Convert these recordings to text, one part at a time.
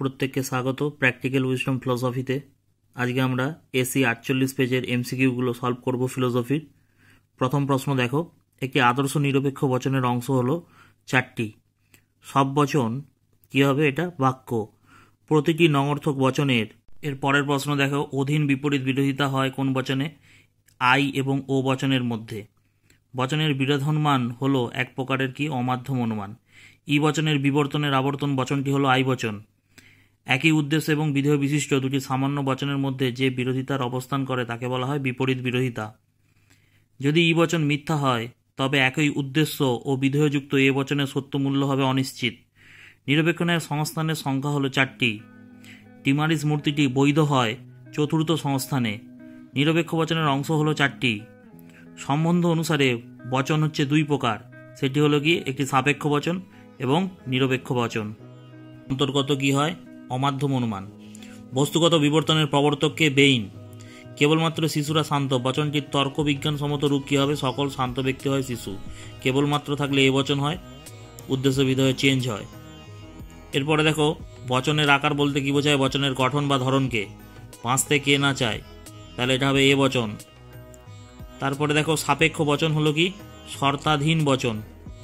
প্রত্যেককে স্বাগত practical wisdom ফিলসফিতে। আজকে আমরা এসি 48 পেজের এমসিকিউগুলো সলভ করব ফিলসফির। প্রথম প্রশ্ন দেখো, একটি আদর্শ নিরপেক্ষ বচনের অংশ হলো 4টি। সব বচন কী হবে? এটা বাক্য। প্রতিটি নঙর্থক বচনের এর পরের প্রশ্ন দেখো, অধীন বিপরীত বিরোধিতা হয় কোন বচনে? আই এবং ও বচনের মধ্যে। বচনের বিরোধনমান হলো এক প্রকারের কি? অমাধ্যম অনুমান। ই বচনের বিবর্তনের আবর্তন বচনটি হলো আই বচন। একই উদ্দেশ্য এবং বিধেয় বিশিষ্ট দুটি সামান্য বচনের মধ্যে যে বিরোধিতার অবস্থান করে তাকে বলা হয় বিপরীত বিরোধিতা। যদি ই বচন মিথ্যা হয় তবে একই উদ্দেশ্য ও বিধেয়যুক্ত এ বচনের সত্য মূল্য হবে অনিশ্চিত। নিরপেক্ষণের সংস্থানের সংখ্যা হলো 4টি। টিমারিস মূর্তিটি বৈধ হয় চতুর্থ সংস্থানে। নিরপেক্ষ বচনের অংশ হলো 4টি। সম্বন্ধ অনুসারে বচন হচ্ছে 2 প্রকার, সেটি হলো কি? একটি সাপেক্ষ বচন এবং নিরপেক্ষ বচন। অন্তর্গত কি হয়? অমাধ্যম অনুমান। বস্তুগত বিবর্তনের প্রবর্তককে বেইন। কেবলমাত্র শিশুরা শান্ত বচনটির তর্ক বিজ্ঞানসম্মত রূপ কী হবে? সকল শান্ত ব্যক্তি হয় শিশু। কেবলমাত্র থাকলে এ বচন হয়, উদ্দেশ্য বিধেয় চেঞ্জ হয়। এরপরে দেখো, বচনের আকার বলতে কি বোঝায়? বচনের গঠন বা ধরনকে। বাঁচতে কে না চায়, তাহলে এটা হবে এ বচন। তারপরে দেখো, সাপেক্ষ বচন হলো কি? শর্তাধীন বচন।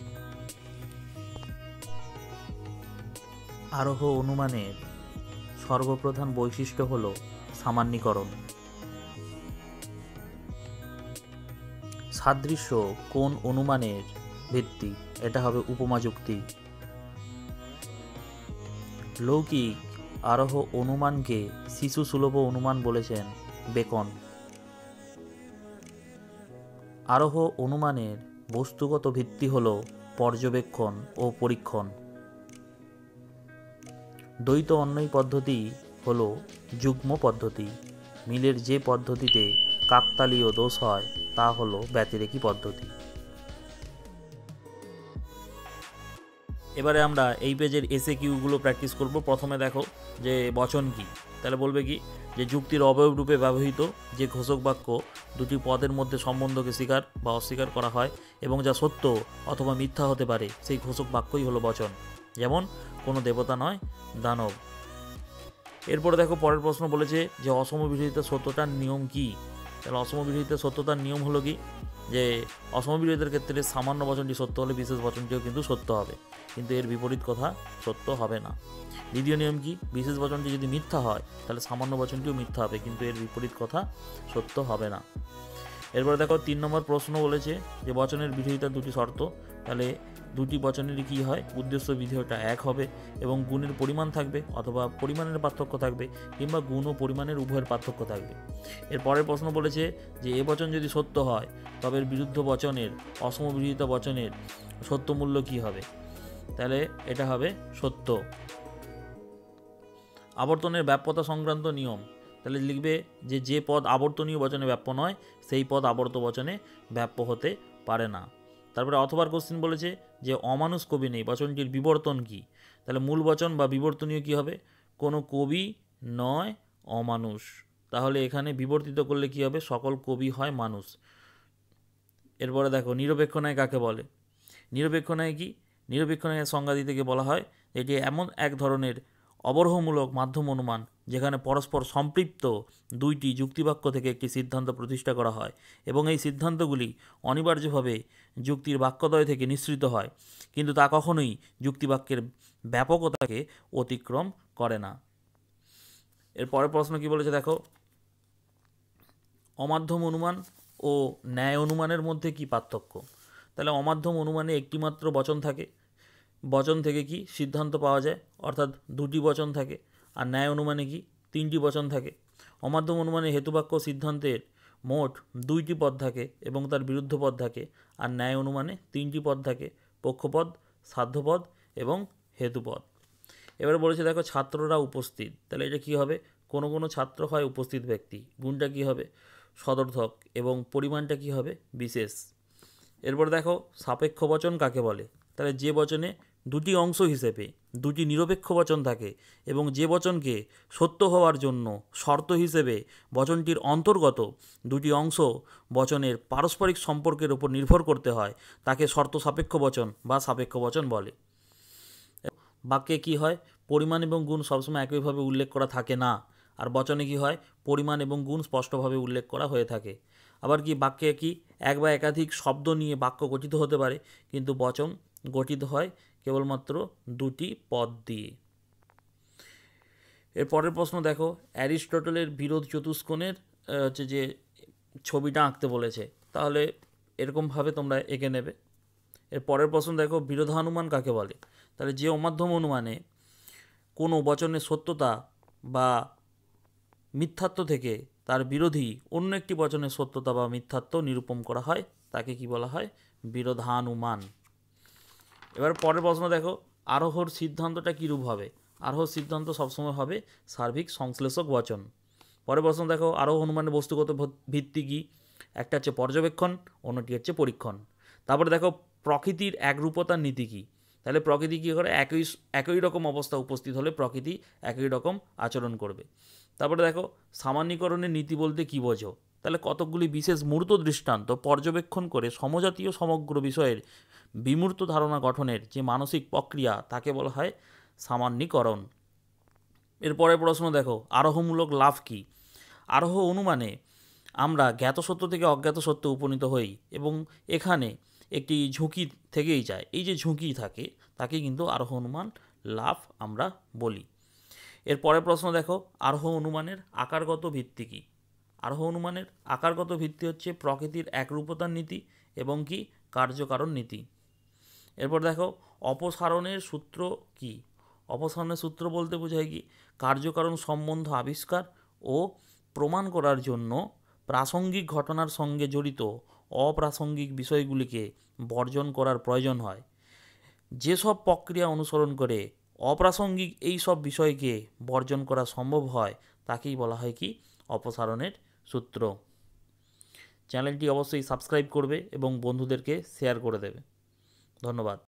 আরোহ অনুমানের সর্বপ্রধান বৈশিষ্ট্য হল সামান্যীকরণ। সাদৃশ্য কোন অনুমানের ভিত্তি? এটা হবে উপমা যুক্তি। লৌকিক আরোহ অনুমানকে শিশু সুলভ অনুমান বলেছেন বেকন। আরোহ অনুমানের বস্তুগত ভিত্তি হল পর্যবেক্ষণ ও পরীক্ষণ। দ্বৈত অন্বয়ী পদ্ধতি হল যুগ্ম পদ্ধতি। মিলের যে পদ্ধতিতে কাকতালীয় দোষ হয় তা হল ব্যতিরেকী পদ্ধতি। এবারে আমরা এই পেজের এসএকিউগুলো প্র্যাকটিস করব। প্রথমে দেখো যে বচন কি, তাহলে বলবে কি যে যুক্তির অবয়ব রূপে ব্যবহৃত যে ঘোষক বাক্য দুটি পদের মধ্যে সম্বন্ধকে স্বীকার বা অস্বীকার করা হয় এবং যা সত্য অথবা মিথ্যা হতে পারে সেই ঘোষক বাক্যই হলো বচন। যেমন কোনো দেবতা নয়, দানব। এরপরে দেখো পরের প্রশ্ন বলেছে যে অসম বিরোধিতা সত্যতার নিয়ম কি? তাহলে অসম বিরোধিতা সত্যতার নিয়ম হলো কি? যে অসম বিরোধিতার ক্ষেত্রে সামান্য বচনটি সত্য হলে বিশেষ বচনটিও কিন্তু সত্য হবে, কিন্তু এর বিপরীত কথা সত্য হবে না। দ্বিতীয় নিয়ম কি? বিশেষ বচনটি যদি মিথ্যা হয় তাহলে সামান্য বচনটিও মিথ্যা হবে, কিন্তু এর বিপরীত কথা সত্য হবে না। এরপরে দেখো 3 নম্বর প্রশ্ন বলেছে যে বচনের বিরোধিতার দুটি শর্ত। তাহলে দুটি বচনেরই কী হয়? উদ্দেশ্য বিধেয়টা এক হবে এবং গুণের পরিমাণ থাকবে অথবা পরিমাণের পার্থক্য থাকবে, কিংবা গুণ ও পরিমাণের উভয়ের পার্থক্য থাকবে। এর পরের প্রশ্ন বলেছে যে এ বচন যদি সত্য হয় তবে এর বিরুদ্ধ বচনের অসম বিরোধিতা বচনের সত্য মূল্য কী হবে? তাহলে এটা হবে সত্য। আবর্তনের ব্যাপ্যতা সংক্রান্ত নিয়ম। তাহলে লিখবে যে যে পদ আবর্তনীয় বচনে ব্যাপ্য নয় সেই পদ আবর্ত বচনে ব্যাপ্য হতে পারে না। তারপরে অথবার কোশ্চেন বলেছে যে অমানুষ কবি নেই, বচনটির বিবর্তন কি? তাহলে মূল বচন বা বিবর্তনীয় কি হবে? কোনো কবি নয় অমানুষ। তাহলে এখানে বিবর্তিত করলে কি হবে? সকল কবি হয় মানুষ। এরপরে দেখো নিরপেক্ষ ন্যায় কাকে বলে? নিরপেক্ষ ন্যায় কি? নিরপেক্ষ ন্যায়ের সংজ্ঞা দিতে গিয়ে বলা হয় এটি এমন এক ধরনের অবরোহমূলক মাধ্যম অনুমান যেখানে পরস্পর সম্পৃক্ত দুইটি যুক্তিবাক্য থেকে একটি সিদ্ধান্ত প্রতিষ্ঠা করা হয় এবং এই সিদ্ধান্তগুলি অনিবার্যভাবে যুক্তির বাক্যদ্বয় থেকে নিঃসৃত হয়, কিন্তু তা কখনোই যুক্তিবাক্যের ব্যাপকতাকে অতিক্রম করে না। এর পরের প্রশ্ন কি বলেছে দেখো, অমাধ্যম অনুমান ও ন্যায় অনুমানের মধ্যে কি পার্থক্য? তাহলে অমাধ্যম অনুমানে একটিমাত্র বচন থাকে, বচন থেকে কি সিদ্ধান্ত পাওয়া যায়, অর্থাৎ দুটি বচন থাকে। আর ন্যায় অনুমানে কি 3টি বচন থাকে। অমাধ্যম অনুমানে হেতুবাক্য সিদ্ধান্তের মোট 2টি পদ থাকে এবং তার বিরুদ্ধ পদ থাকে। আর ন্যায় অনুমানে 3টি পদ থাকে, পক্ষপদ, সাধ্যপদ এবং হেতুপদ। এবারে বলেছে দেখো ছাত্ররা উপস্থিত। তাহলে এটা কি হবে? কোনো কোনো ছাত্র হয় উপস্থিত ব্যক্তি, গুণটা কি হবে? সদর্থক এবং পরিমাণটা কি হবে? বিশেষ। এরপর দেখো সাপেক্ষ বচন কাকে বলে? তাহলে যে বচনে দুটি অংশ হিসেবে দুটি নিরপেক্ষ বচন থাকে এবং যে বচনকে সত্য হওয়ার জন্য শর্ত হিসেবে বচনটির অন্তর্গত দুটি অংশ বচনের পারস্পরিক সম্পর্কের উপর নির্ভর করতে হয় তাকে শর্ত সাপেক্ষ বচন বা সাপেক্ষ বচন বলে। বাক্যে কি হয়? পরিমাণ এবং গুণ সবসময় একইভাবে উল্লেখ করা থাকে না, আর বচনে কি হয়, পরিমাণ এবং গুণ স্পষ্টভাবে উল্লেখ করা হয়ে থাকে। আবার কি বাক্যে কি এক বা একাধিক শব্দ নিয়ে বাক্য গঠিত হতে পারে, কিন্তু বচন গঠিত হয় কেবলমাত্র দুটি পদ দিয়ে। এর পরের প্রশ্ন দেখো, অ্যারিস্টটলের বিরোধ চতুষ্কোণের হচ্ছে যে ছবিটা আঁকতে বলেছে, তাহলে এরকমভাবে তোমরা এঁকে নেবে। এর পরের প্রশ্ন দেখো, বিরোধানুমান কাকে বলে? তাহলে যে অমাধ্যম অনুমানে কোনো বচনের সত্যতা বা মিথ্যাত্ব থেকে তার বিরোধী অন্য একটি বচনের সত্যতা বা মিথ্যাত্ব নিরূপণ করা হয় তাকে কি বলা হয়? বিরোধানুমান। এবার পরের প্রশ্ন দেখো, আরোহর সিদ্ধান্তটা কীরূপ হবে? আরোহর সিদ্ধান্ত সবসময় হবে সার্বিক সংশ্লেষক বচন। পরের প্রশ্ন দেখো, আরোহ অনুমানের বস্তুগত ভিত্তি কী? একটা হচ্ছে পর্যবেক্ষণ, অন্যটি হচ্ছে পরীক্ষণ। তারপরে দেখো, প্রকৃতির একরূপতার নীতি কী? তাহলে প্রকৃতি কী করে? একই রকম অবস্থা উপস্থিত হলে প্রকৃতি একই রকম আচরণ করবে। তারপরে দেখো, সামান্যীকরণের নীতি বলতে কী বোঝো? তাহলে কতকগুলি বিশেষ মূর্ত দৃষ্টান্ত পর্যবেক্ষণ করে সমজাতীয় সমগ্র বিষয়ের বিমূর্ত ধারণা গঠনের যে মানসিক প্রক্রিয়া তাকে বলা হয় সামান্যীকরণ। এরপরে প্রশ্ন দেখো, আরোহমূলক লাভ কী? আরোহ অনুমানে আমরা জ্ঞাত সত্য থেকে অজ্ঞাত সত্যে উপনীত হই এবং এখানে একটি ঝুঁকি থেকেই যায়। এই যে ঝুঁকি থাকে তাকে কিন্তু আরোহ অনুমান লাভ আমরা বলি। এর পরের প্রশ্ন দেখো, আরোহ অনুমানের আকারগত ভিত্তি কী? আরোহ অনুমানের আকারগত ভিত্তি হচ্ছে প্রকৃতির একরূপতার নীতি এবং কি কার্যকারণ নীতি। এরপর দেখো, অপসারণের সূত্র কী? অপসারণের সূত্র বলতে বোঝায় কি? কার্যকারণ সম্বন্ধ আবিষ্কার ও প্রমাণ করার জন্য প্রাসঙ্গিক ঘটনার সঙ্গে জড়িত অপ্রাসঙ্গিক বিষয়গুলিকে বর্জন করার প্রয়োজন হয়। যেসব প্রক্রিয়া অনুসরণ করে অপ্রাসঙ্গিক এই সব বিষয়কে বর্জন করা সম্ভব হয় তাকেই বলা হয় কি? অপসারণের সূত্র। চ্যানেলটি অবশ্যই সাবস্ক্রাইব করবে এবং বন্ধুদেরকে শেয়ার করে দেবে। ধন্যবাদ।